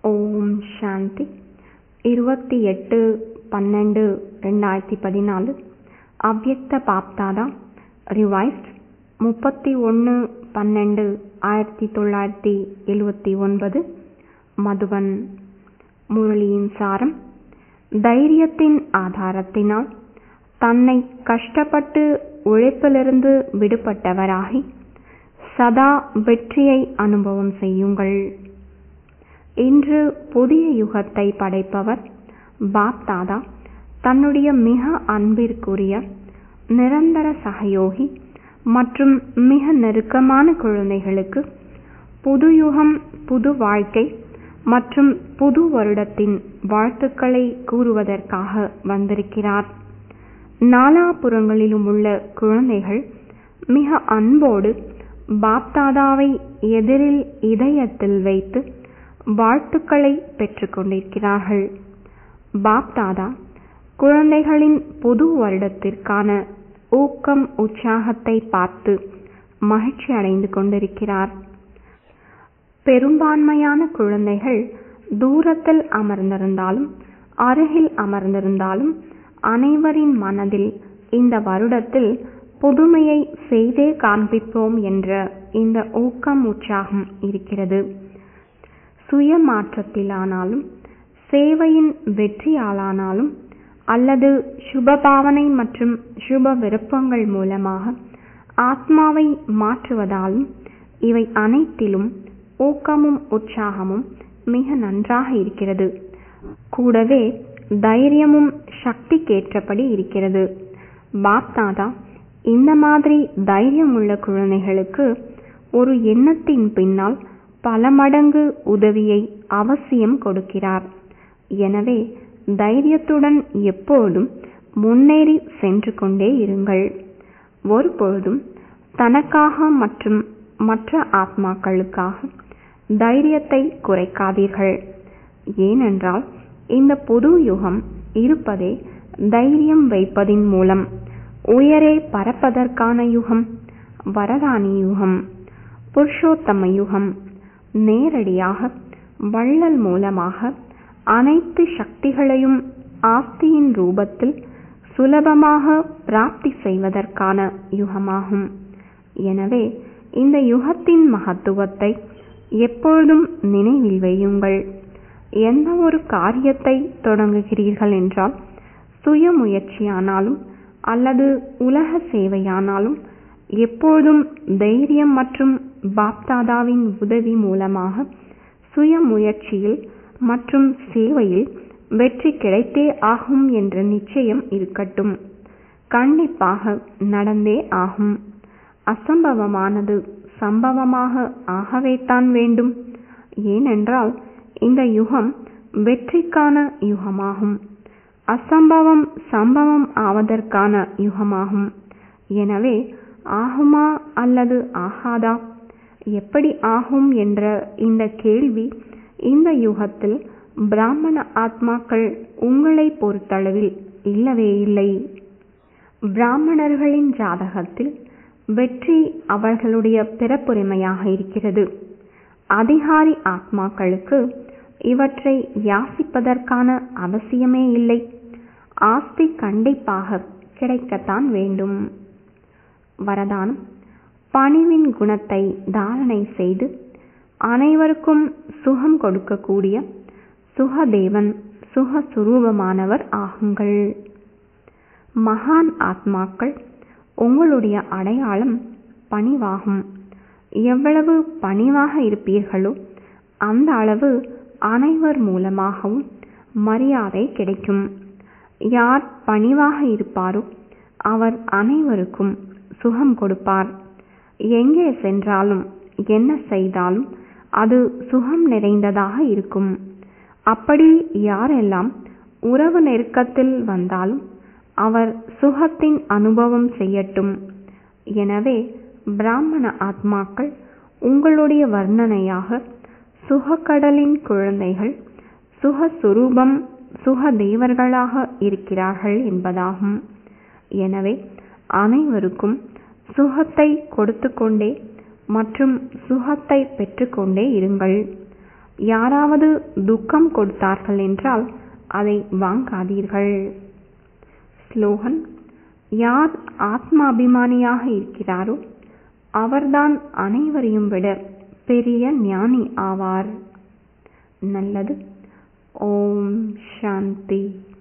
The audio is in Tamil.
ஓம் சாந்தி. 28/12/2014 அவ்யக்த பாப்தாதா ரிவைஸ்ட் 31/12/1979 மதுவன். முரளியின் சாரம்: தைரியத்தின் ஆதாரத்தினால் தன்னை கஷ்டப்பட்டு உழைப்பிலிருந்து விடுபட்டவராகி சதா வெற்றியை அனுபவம் செய்யுங்கள். இன்று புதிய யுகத்தை படைப்பவர் பாப்தாதா தன்னுடைய மிக அன்பிற்குரிய நிரந்தர சகயோகி மற்றும் மிக நெருக்கமான குழந்தைகளுக்கு புது யுகம், புது வாழ்க்கை மற்றும் புது வருடத்தின் வாழ்த்துக்களை கூறுவதற்காக வந்திருக்கிறார். நாலாபுறங்களிலும் உள்ள குழந்தைகள் மிக அன்போடு பாப்தாதாவை எதிரில் இதயத்தில் வைத்து வாழ்த்துக்களை பெற்றுக் கொண்டிருக்கிறார்கள். பாப்தாதா குழந்தைகளின் புது வருடத்திற்கான ஊக்கம், உற்சாகத்தை பார்த்து மகிழ்ச்சி அடைந்து கொண்டிருக்கிறார். பெரும்பான்மையான குழந்தைகள் தூரத்தில் அமர்ந்திருந்தாலும் அருகில் அமர்ந்திருந்தாலும் அனைவரின் மனதில் இந்த வருடத்தில் புதுமையை செய்தே காண்பிப்போம் என்ற இந்த ஊக்கம், உற்சாகம் இருக்கிறது. சுய மாற்றத்திலானாலும் சேவையின் வெற்றியாலானாலும் அல்லது சுபபாவனை மற்றும் சுப விருப்பங்கள் மூலமாக ஆத்மாவை மாற்றுவதாலும் இவை அனைத்திலும் ஊக்கமும் உற்சாகமும் மிக நன்றாக இருக்கிறது. கூடவே தைரியமும் சக்திக்கேற்றபடி இருக்கிறது. பாப்தாதா இந்த மாதிரி தைரியம் உள்ள குழந்தைகளுக்கு ஒரு எண்ணத்தின் பின்னால் பல மடங்கு உதவியை அவசியம் கொடுக்கிறார். எனவே தைரியத்துடன் எப்போதும் முன்னேறி சென்று கொண்டே இருங்கள். ஒருபொழுதும் தனக்காக மற்றும் மற்ற ஆத்மாக்களுக்காக தைரியத்தை குறைக்காதீர்கள். ஏனென்றால் இந்த புது யுகம் இருப்பதே தைரியம் வைப்பதின் மூலம் உயரே பறப்பதற்கான யுகம், வரதானி யுகம், புருஷோத்தம யுகம். நேரடியாக வள்ளல் மூலமாக அனைத்து சக்திகளையும் ஆஸ்தியின் ரூபத்தில் சுலபமாக பிராப்தி செய்வதற்கான யுகமாகும். எனவே இந்த யுகத்தின் மகத்துவத்தை எப்பொழுதும் நினைவில் வையுங்கள். எந்த ஒரு காரியத்தை தொடங்குகிறீர்கள் என்றால், சுய முயற்சியானாலும் அல்லது உலக சேவையானாலும் எப்போதும் தைரியம் மற்றும் பாப்தாதாவின் உதவி மூலமாக சுய முயற்சியில் மற்றும் சேவையில் வெற்றி கிடைத்தே ஆகும் என்ற நிச்சயம் இருக்கட்டும். கண்டிப்பாக நடந்தே ஆகும். அசம்பவமானது சம்பவமாக ஆகவேத்தான் வேண்டும். ஏனென்றால் இந்த யுகம் வெற்றிக்கான யுகமாகும். அசம்பவம் சம்பவம் ஆவதற்கான யுகமாகும். எனவே ஆகுமா அல்லது ஆகாதா, எப்படி ஆகும் என்ற இந்த கேள்வி இந்த யுகத்தில் பிராமண ஆத்மாக்கள் உங்களை பொறுத்தளவில் இல்லவே இல்லை. பிராமணர்களின் ஜாதகத்தில் வெற்றி அவர்களுடைய பிறப்புரிமையாக இருக்கிறது. அதிகாரி ஆத்மாக்களுக்கு இவற்றை யாசிப்பதற்கான அவசியமே இல்லை. ஆஸ்தி கண்டிப்பாக கிடைக்கத்தான் வேண்டும். வரதானம்: பணிவின் குணத்தை தாரணை செய்து அனைவருக்கும் சுகம் கொடுக்கக்கூடிய சுகதேவன், சுகஸ்வரூபமானவர் ஆகுங்கள். மகான் ஆத்மாக்கள், உங்களுடைய அடையாளம் பணிவாகும். எவ்வளவு பணிவாக இருப்பீர்களோ அந்த அளவு அனைவர் மூலமாகவும் மரியாதை கிடைக்கும். யார் பணிவாக இருப்பாரோ அவர் அனைவருக்கும் சுகம் கொடுப்பார். எங்கே சென்றாலும் என்ன செய்தாலும் அது சுகம் நிறைந்ததாக இருக்கும். அப்படி யாரெல்லாம் உறவு நெருக்கத்தில் வந்தாலும் அவர் சுகத்தின் அனுபவம் செய்யட்டும். எனவே பிராமண ஆத்மாக்கள் உங்களுடைய வர்ணனையாக சுகக்கடலின் குழந்தைகள், சுகஸ்வரூபம், சுகதேவர்களாக இருக்கிறார்கள் என்பதாகும். எனவே அனைவருக்கும் சுகத்தை கொடுத்து கொண்டே மற்றும் சுகத்தை பெற்றுக்கொண்டே இருங்கள். யாராவது துக்கம் கொடுத்தார்கள் என்றால் அதை வாங்காதீர்கள். ஸ்லோகன்: யார் ஆத்மாபிமானியாக இருக்கிறாரோ அவர்தான் அனைவரையும் விட பெரிய ஞானி ஆவார். நல்லது. ஓம் சாந்தி.